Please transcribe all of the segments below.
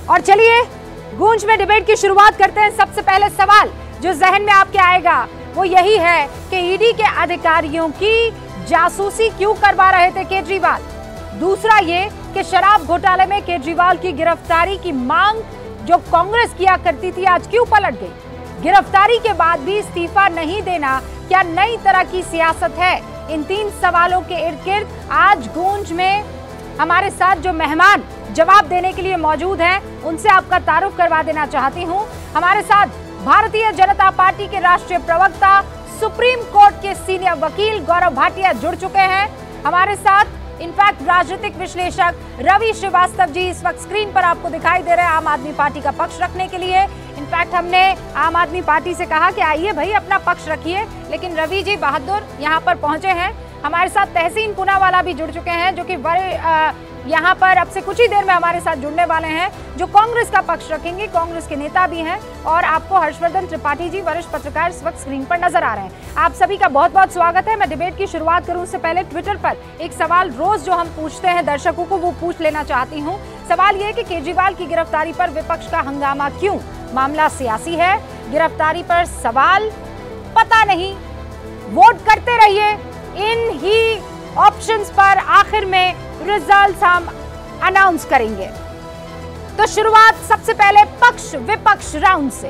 और चलिए गूंज में डिबेट की शुरुआत करते हैं। सबसे पहले सवाल जो जहन में आपके आएगा वो यही है कि ईडी के अधिकारियों की जासूसी क्यों करवा रहे थे केजरीवाल। दूसरा ये कि शराब घोटाले में केजरीवाल की गिरफ्तारी की मांग जो कांग्रेस किया करती थी आज क्यों पलट गई। गिरफ्तारी के बाद भी इस्तीफा नहीं देना क्या नई तरह की सियासत है। इन तीन सवालों के इर्द गिर्द आज गूंज में हमारे साथ जो मेहमान जवाब देने के लिए मौजूद हैं उनसे आपका तारुफ करवा देना चाहती हूं। हमारे साथ भारतीय जनता पार्टी के राष्ट्रीय प्रवक्ता, सुप्रीम कोर्ट के सीनियर वकील गौरव भाटिया जुड़ चुके हैं। हमारे साथ इनफैक्ट राजनीतिक विश्लेषक रवि श्रीवास्तव जी इस वक्त स्क्रीन पर आपको दिखाई दे रहे हैं आम आदमी पार्टी का पक्ष रखने के लिए। इनफैक्ट हमने आम आदमी पार्टी से कहा कि आइए भाई अपना पक्ष रखिए, लेकिन रवि जी बहादुर यहाँ पर पहुंचे हैं। हमारे साथ तहसीन पूनावाला भी जुड़ चुके हैं जो कि यहाँ पर अब से कुछ ही देर में हमारे साथ जुड़ने वाले हैं, जो कांग्रेस का पक्ष रखेंगे, कांग्रेस के नेता भी हैं। और आपको हर्षवर्धन त्रिपाठी जी वरिष्ठ पत्रकार इस वक्त स्क्रीन पर नजर आ रहे हैं। आप सभी का बहुत बहुत स्वागत है। मैं डिबेट की शुरुआत करूं उससे पहले ट्विटर पर एक सवाल रोज जो हम पूछते हैं दर्शकों को वो पूछ लेना चाहती हूँ। सवाल ये कि केजरीवाल की गिरफ्तारी पर विपक्ष का हंगामा क्यों। मामला सियासी है, गिरफ्तारी पर सवाल, पता नहीं। वोट करते रहिए इन ही ऑप्शंस पर, आखिर में रिजल्ट्स हम अनाउंस करेंगे। तो शुरुआत सबसे पहले पक्ष विपक्ष राउंड से।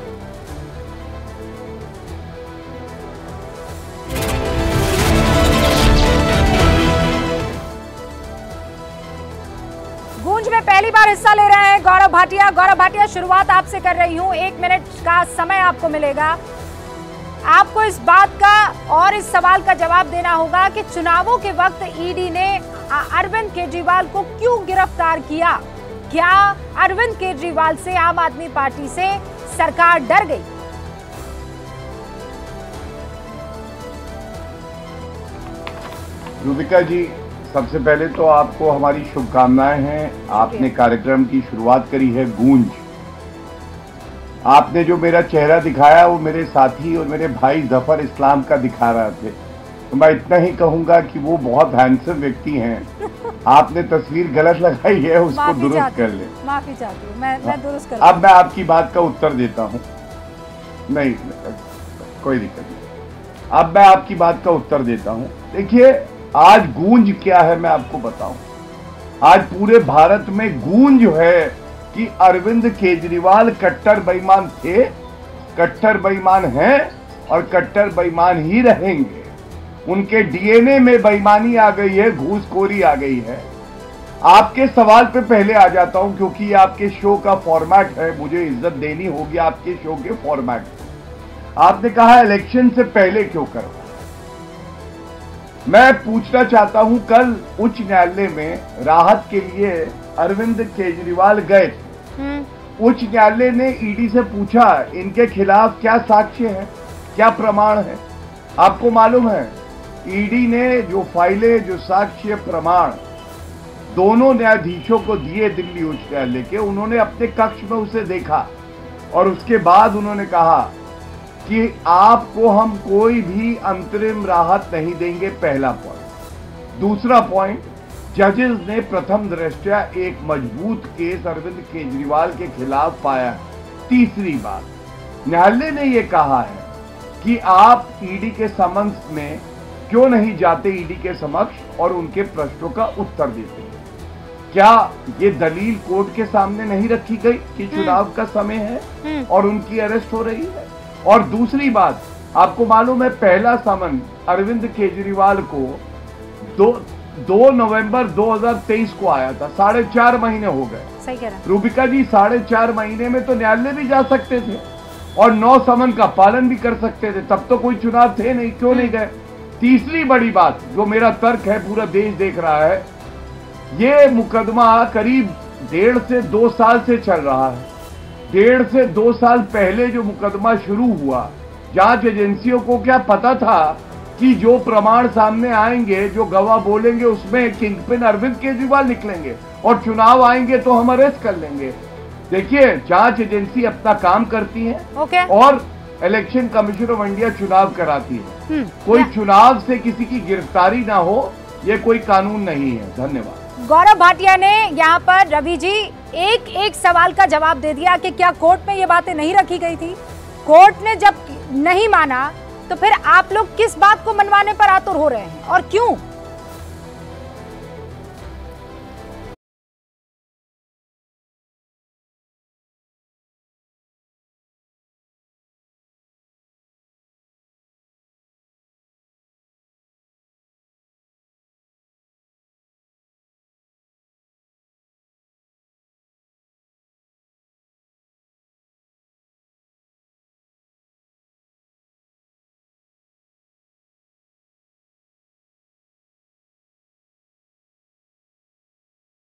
गूंज में पहली बार हिस्सा ले रहे हैं गौरव भाटिया। गौरव भाटिया, शुरुआत आपसे कर रही हूं। 1 मिनट का समय आपको मिलेगा। आपको इस बात का और इस सवाल का जवाब देना होगा कि चुनावों के वक्त ईडी ने अरविंद केजरीवाल को क्यों गिरफ्तार किया। क्या अरविंद केजरीवाल से आम आदमी पार्टी से सरकार डर गई। रूबिका जी, सबसे पहले तो आपको हमारी शुभकामनाएं हैं। आपने कार्यक्रम की शुरुआत करी है गूंज। आपने जो मेरा चेहरा दिखाया वो मेरे साथी और मेरे भाई जफर इस्लाम का दिखा रहे थे, तो मैं इतना ही कहूंगा कि वो बहुत हैंडसम व्यक्ति हैं। आपने तस्वीर गलत लगाई है, उसको दुरुस्त कर ले। माफी चाहती हूँ, मैं दुरुस्त कर। अब मैं आपकी बात का उत्तर देता हूँ। नहीं, कोई दिक्कत नहीं। अब मैं आपकी बात का उत्तर देता हूँ। देखिए, आज गूंज क्या है मैं आपको बताऊं। आज पूरे भारत में गूंज है कि अरविंद केजरीवाल कट्टर बेईमान थे, कट्टर बेईमान हैं और कट्टर बेईमान ही रहेंगे। उनके डीएनए में बेईमानी आ गई है, घूसखोरी आ गई है। आपके सवाल पे पहले आ जाता हूं क्योंकि ये आपके शो का फॉर्मेट है, मुझे इज्जत देनी होगी आपके शो के फॉर्मेट। आपने कहा इलेक्शन से पहले क्यों करवा। मैं पूछना चाहता हूं, कल उच्च न्यायालय में राहत के लिए अरविंद केजरीवाल गए थे। उच्च न्यायालय ने ईडी से पूछा इनके खिलाफ क्या साक्ष्य है, क्या प्रमाण है। आपको मालूम है ईडी ने जो फाइलें, जो साक्ष्य, प्रमाण दोनों न्यायाधीशों को दिए दिल्ली उच्च न्यायालय के, उन्होंने अपने कक्ष में उसे देखा और उसके बाद उन्होंने कहा कि आपको हम कोई भी अंतरिम राहत नहीं देंगे। पहला पॉइंट। दूसरा पॉइंट, जजेस ने प्रथम दृष्टया एक मजबूत केस अरविंद केजरीवाल के खिलाफ पाया। तीसरी बात, न्यायालय ने यह कहा है कि आप ईडी के समक्ष में क्यों नहीं जाते, ईडी के समक्ष, और उनके प्रश्नों का उत्तर देते हैं। क्या ये दलील कोर्ट के सामने नहीं रखी गई कि चुनाव का समय है और उनकी अरेस्ट हो रही है। और दूसरी बात, आपको मालूम है पहला समन अरविंद केजरीवाल को 2 नवंबर 2023 को आया था। 4.5 महीने हो गए। सही कह रहा है रूबिका जी, 4.5 महीने में तो न्यायालय भी जा सकते थे और 9 समन का पालन भी कर सकते थे। तब तो कोई चुनाव थे नहीं, क्यों नहीं गए। तीसरी बड़ी बात जो मेरा तर्क है, पूरा देश देख रहा है, ये मुकदमा करीब 1.5 से 2 साल से चल रहा है। 1.5 से 2 साल पहले जो मुकदमा शुरू हुआ, जांच एजेंसियों को क्या पता था कि जो प्रमाण सामने आएंगे, जो गवाह बोलेंगे, उसमें किंगपिन अरविंद केजरीवाल निकलेंगे और चुनाव आएंगे तो हम अरेस्ट कर लेंगे। देखिए, जांच एजेंसी अपना काम करती है और इलेक्शन कमीशन ऑफ इंडिया चुनाव कराती है। कोई चुनाव से किसी की गिरफ्तारी ना हो, ये कोई कानून नहीं है। धन्यवाद। गौरव भाटिया ने यहाँ पर रवि जी एक एक सवाल का जवाब दे दिया कि क्या कोर्ट में ये बातें नहीं रखी गई थी? कोर्ट ने जब नहीं माना तो फिर आप लोग किस बात को मनवाने पर आतुर हो रहे हैं और क्यों?